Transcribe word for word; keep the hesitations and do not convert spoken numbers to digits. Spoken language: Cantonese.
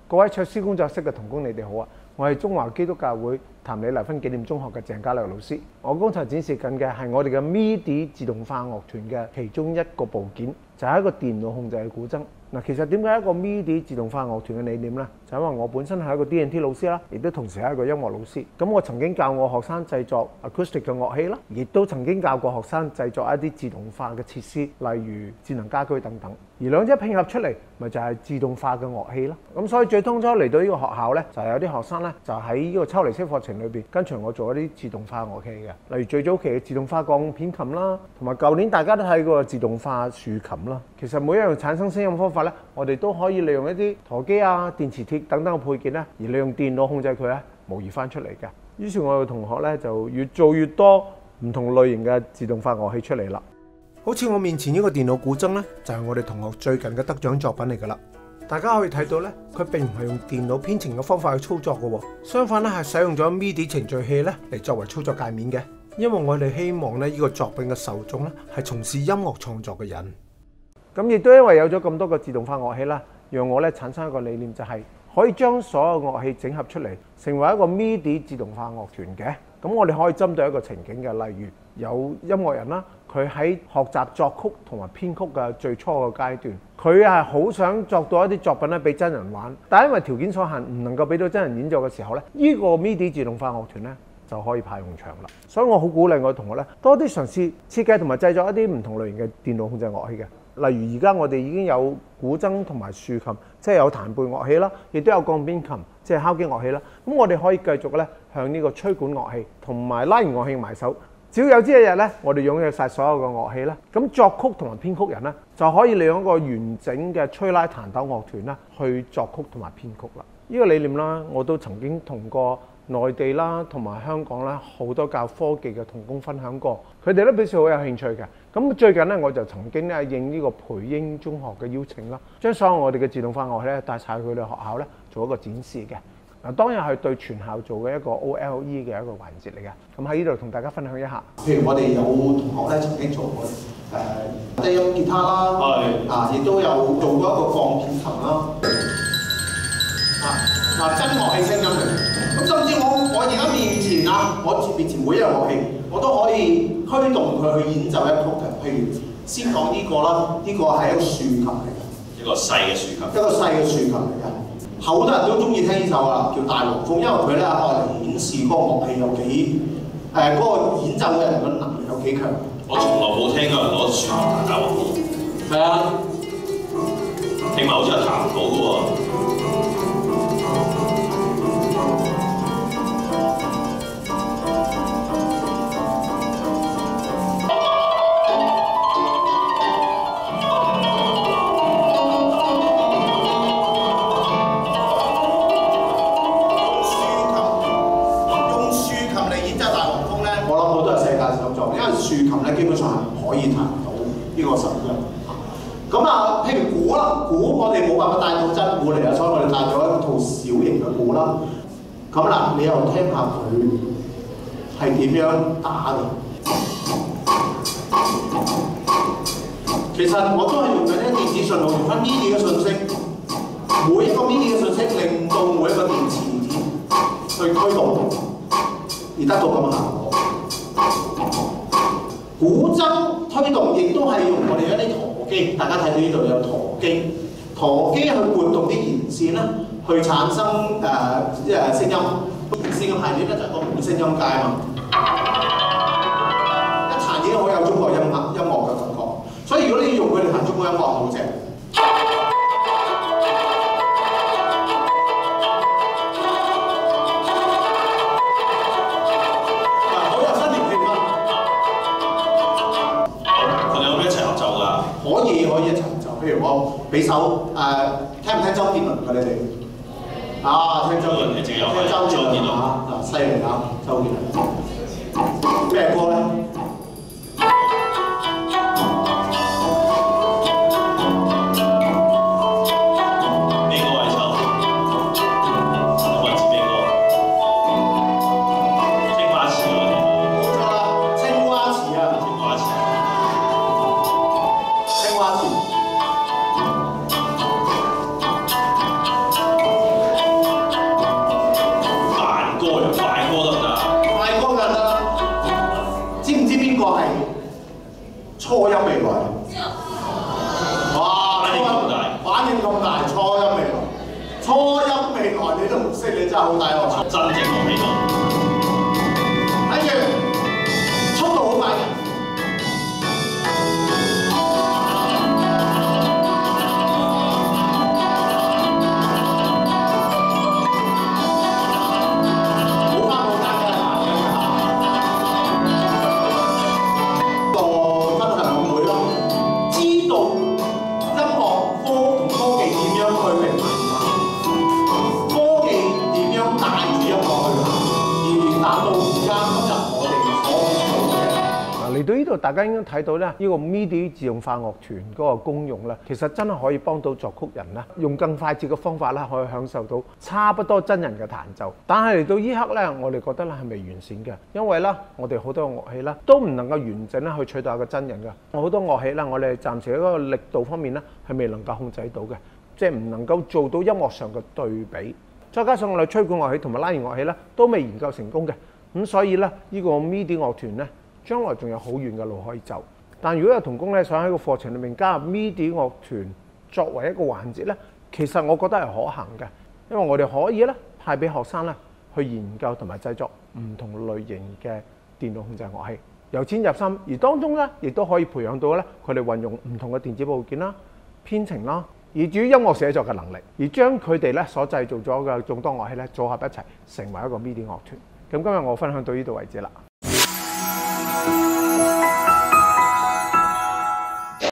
各位卓師工作室嘅同工，你哋好啊！我係中華基督教會譚李麗芬紀念中學嘅鄭家亮老師。我剛才展示緊嘅係我哋嘅 M I D I 自動化樂團嘅其中一個部件，就係一個電腦控制嘅古箏。嗱，其實點解一個 M I D I 自動化樂團嘅理念呢？就因為我本身係一個 D and T 老師啦，亦都同時係一個音樂老師。咁我曾經教我學生製作 acoustic 嘅樂器啦，亦都曾經教過學生製作一啲自動化嘅設施，例如智能家居等等。而兩者拼合出嚟，咪就係自動化嘅樂器咯。咁所以最當初嚟到呢個學校呢，就係有啲學生呢，就喺呢個抽離式課程裏邊跟隨我做一啲自動化樂器嘅，例如最早期嘅自動化鋼片琴啦，同埋舊年大家都睇過自動化豎琴啦。其實每一樣產生聲音方法呢，我哋都可以利用一啲陀機啊、電磁鐵等等嘅配件呢，而利用電腦控制佢呢，模擬翻出嚟嘅。於是我嘅同學呢，就越做越多唔同類型嘅自動化樂器出嚟啦。好似我面前呢個電腦古箏呢，就係我哋同學最近嘅得獎作品嚟㗎啦。大家可以睇到呢，佢並唔係用電腦編程嘅方法去操作嘅，相反咧係使用咗 M I D I 程序器咧嚟作為操作界面嘅。因為我哋希望咧呢個作品嘅受眾咧係從事音樂創作嘅人。咁亦都因為有咗咁多個自動化樂器啦，讓我咧產生一個理念，就係可以將所有樂器整合出嚟，成為一個 M I D I 自動化樂團嘅。咁我哋可以針對一個情景嘅，例如有音樂人啦，佢喺學習作曲同埋編曲嘅最初嘅階段，佢係好想作到一啲作品咧俾真人玩，但係因為條件所限，唔能夠俾到真人演奏嘅時候咧，呢個 M I D I 自動化樂團咧就可以派用場啦。所以我好鼓勵我嘅同學咧，多啲嘗試設計同埋製作一啲唔同類型嘅電腦控制樂器嘅。例如而家我哋已經有古箏同埋豎琴，即係有彈貝樂器啦，亦都有鋼邊琴，即係敲擊樂器啦。咁我哋可以繼續咧向呢個吹管樂器同埋拉弦樂器埋手。只要有朝一日咧，我哋擁有晒所有嘅樂器咧，咁作曲同埋編曲人咧就可以利用一個完整嘅吹拉彈抖樂團啦，去作曲同埋編曲啦。呢個理念啦，我都曾經同過內地啦同埋香港啦好多教科技嘅同工分享過，佢哋都表示好有興趣嘅。咁最近咧，我就曾經咧應呢個培英中學嘅邀請啦，將所有我哋嘅自動化樂器咧帶晒去佢哋學校咧做一個展示嘅。嗱，當日係對全校做嘅一個 O L E 嘅一個環節嚟嘅。咁喺呢度同大家分享一下。 譬如我哋有同學咧曾經做過誒低音吉他啦，係啊，亦都有做過一個鋼片琴啦。啊嗱，真樂器聲音嚟。咁甚至我我而家面前啊，我面前每一樣樂器，我都可以驅動佢去演奏一曲嘅。譬如先講呢個啦，呢個係一個豎琴嚟嘅， 一個細嘅豎琴， 一個細嘅豎琴嚟嘅。好多人都中意聽呢首啊，叫《大黃蜂》，因為佢咧愛嚟顯示嗰個樂器有幾誒嗰個演奏嘅人嘅能力有幾強。 我從來冇聽過人攞豎琴彈大黃蜂。 係啊， 聽埋好似係彈唔到嘅喎。豎琴咧基本上係唔可以彈到呢個手嘅。咁啊，譬如鼓啦，鼓我哋冇辦法帶到真鼓嚟啊，所以我哋帶咗一套小型嘅鼓啦。咁嗱，你又聽下佢係點樣打嘅。其實我都係用緊啲電子信號，用翻 M I D I 嘅信息，每一個 M I D I 嘅信息令到每一個電磁鍵去驅動，而得到咁嘅效果。古箏推動亦都係用我哋一啲陀機，大家睇到呢度有陀機，陀機去撥動啲弦線啦，去產生誒即係聲音。弦線嘅排列咧就係個冇聲音階嘛，一彈已經好有中國音樂音樂嘅感覺。所以如果你要用佢哋彈中國音樂，好正。可以可以一齊就，譬如我俾首誒、呃，聽唔聽周杰倫㗎你哋？啊，聽周杰倫，聽周杰倫啊，嗱犀利啊，周杰倫。咩歌咧？邊個係秋？有冇人知邊個？青花瓷嗰個。冇錯啦，青花瓷啊，青花瓷。青花瓷。 哇！反應咁大，反應咁大，初音未來，初音未來你都唔識，你真係好大鑊！真正樂器咯。跟住速度好快嘅。 嚟到呢度，大家應該睇到咧，呢個 MIDI 自動化樂團嗰個功用咧，其實真係可以幫到作曲人咧，用更快捷嘅方法咧，可以享受到差不多真人嘅彈奏。但係嚟到呢刻咧，我哋覺得咧係未完善嘅，因為咧我哋好多樂器咧都唔能夠完整咧去取代一個真人嘅。好多樂器咧，我哋暫時喺嗰個力度方面咧係未能夠控制到嘅，即係唔能夠做到音樂上嘅對比。再加上我哋吹管樂器同埋拉弦樂器咧都未研究成功嘅，咁所以咧呢個 MIDI 樂團咧，將來仲有好遠嘅路可以走，但如果有同工咧想喺個課程裏面加入 MIDI 樂團作為一個環節咧，其實我覺得係可行嘅，因為我哋可以咧派俾學生咧去研究同埋製作唔同類型嘅電腦控制樂器，由淺入深，而當中咧亦都可以培養到咧佢哋運用唔同嘅電子部件啦、編程啦，以至於音樂寫作嘅能力，而將佢哋咧所製造咗嘅眾多樂器咧組合一齊，成為一個 MIDI 樂團。咁今日我分享到呢度為止啦。